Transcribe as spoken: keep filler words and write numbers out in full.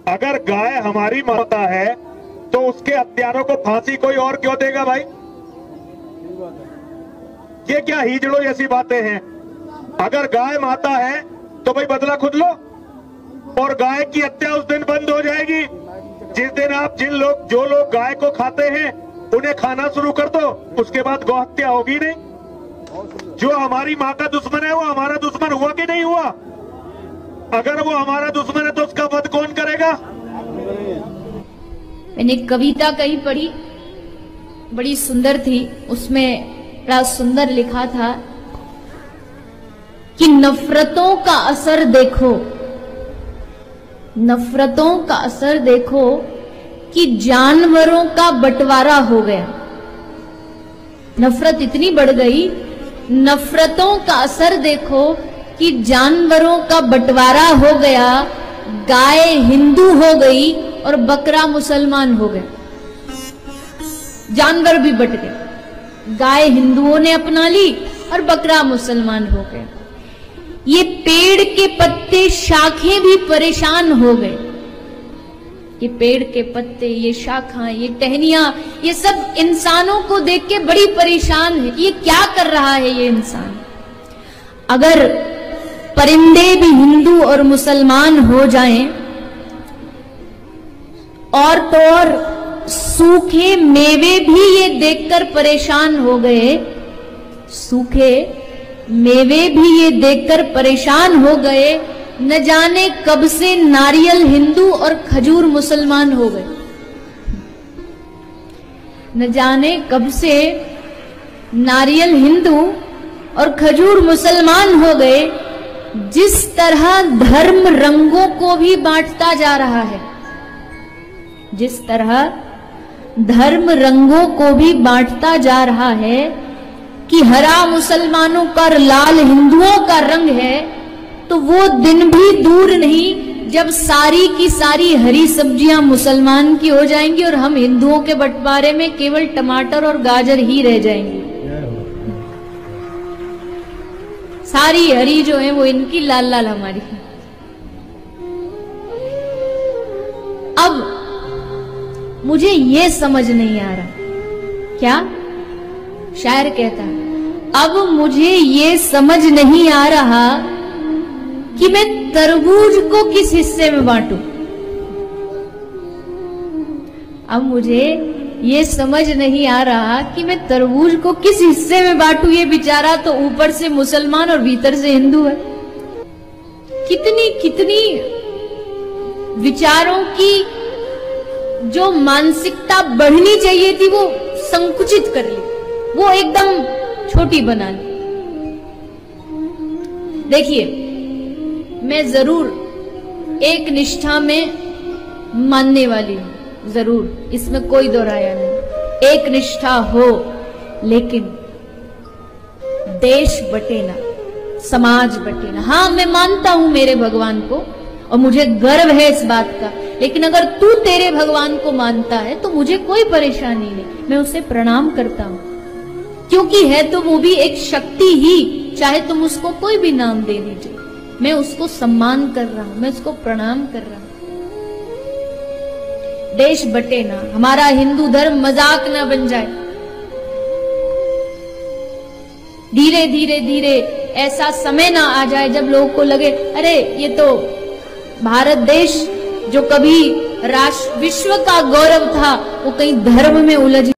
अगर गाय हमारी माता है तो उसके हत्यारों को फांसी कोई और क्यों देगा भाई? ये क्या हिजड़ों जैसी बातें हैं? अगर गाय माता है तो भाई बदला खुद लो, और गाय की हत्या उस दिन बंद हो जाएगी जिस दिन आप जिन लोग जो लोग गाय को खाते हैं उन्हें खाना शुरू कर दो, उसके बाद गौ हत्या होगी नहीं। जो हमारी माँ का दुश्मन है वो हमारा दुश्मन हुआ कि नहीं हुआ? अगर वो हमारा दुश्मन है तो उसका वध कौन करेगा? मैंने एक कविता कहीं पढ़ी, बड़ी सुंदर थी। उसमें बड़ा सुंदर लिखा था कि नफरतों का असर देखो, नफरतों का असर देखो कि जानवरों का बंटवारा हो गया। नफरत इतनी बढ़ गई, नफरतों का असर देखो कि जानवरों का बंटवारा हो गया। गाय हिंदू हो गई और बकरा मुसलमान हो गया। जानवर भी बट गए, गाय हिंदुओं ने अपना ली और बकरा मुसलमान हो गए। ये पेड़ के पत्ते शाखें भी परेशान हो गए। ये पेड़ के पत्ते, ये शाखाएं, ये टहनियां, ये सब इंसानों को देख के बड़ी परेशान है कि ये क्या कर रहा है ये इंसान। अगर परिंदे भी हिंदू और मुसलमान हो जाएं, और तो और सूखे मेवे भी ये देखकर परेशान हो गए, सूखे मेवे भी ये देखकर परेशान हो गए। न जाने कब से नारियल हिंदू और खजूर मुसलमान हो गए। न जाने कब से नारियल हिंदू और खजूर मुसलमान हो गए। जिस तरह धर्म रंगों को भी बांटता जा रहा है, जिस तरह धर्म रंगों को भी बांटता जा रहा है कि हरा मुसलमानों का और लाल हिंदुओं का रंग है, तो वो दिन भी दूर नहीं जब सारी की सारी हरी सब्जियां मुसलमान की हो जाएंगी और हम हिंदुओं के बंटवारे में केवल टमाटर और गाजर ही रह जाएंगे। सारी हरी जो है वो इनकी, लाल लाल हमारी। अब मुझे ये समझ नहीं आ रहा, क्या शायर कहता है, अब मुझे ये समझ नहीं आ रहा कि मैं तरबूज को किस हिस्से में बांटूं। अब मुझे ये समझ नहीं आ रहा कि मैं तरबूज को किस हिस्से में बांटूं। ये बेचारा तो ऊपर से मुसलमान और भीतर से हिंदू है। कितनी कितनी विचारों की जो मानसिकता बढ़नी चाहिए थी वो संकुचित कर ली, वो एकदम छोटी बना ली। देखिए, मैं जरूर एक निष्ठा में मानने वाली हूं, जरूर, इसमें कोई दो राय नहीं। एक निष्ठा हो, लेकिन देश बटे ना, समाज बटे ना। हाँ, मैं मानता हूं मेरे भगवान को और मुझे गर्व है इस बात का, लेकिन अगर तू तेरे भगवान को मानता है तो मुझे कोई परेशानी नहीं, मैं उसे प्रणाम करता हूं, क्योंकि है तो वो भी एक शक्ति ही, चाहे तुम उसको कोई भी नाम दे दीजिए। मैं उसको सम्मान कर रहा हूं, मैं उसको प्रणाम कर रहा हूं। देश बटे ना, हमारा हिंदू धर्म मजाक ना बन जाए। धीरे धीरे धीरे ऐसा समय ना आ जाए जब लोगों को लगे अरे ये तो भारत देश जो कभी राष्ट्र विश्व का गौरव था वो कहीं धर्म में उलझ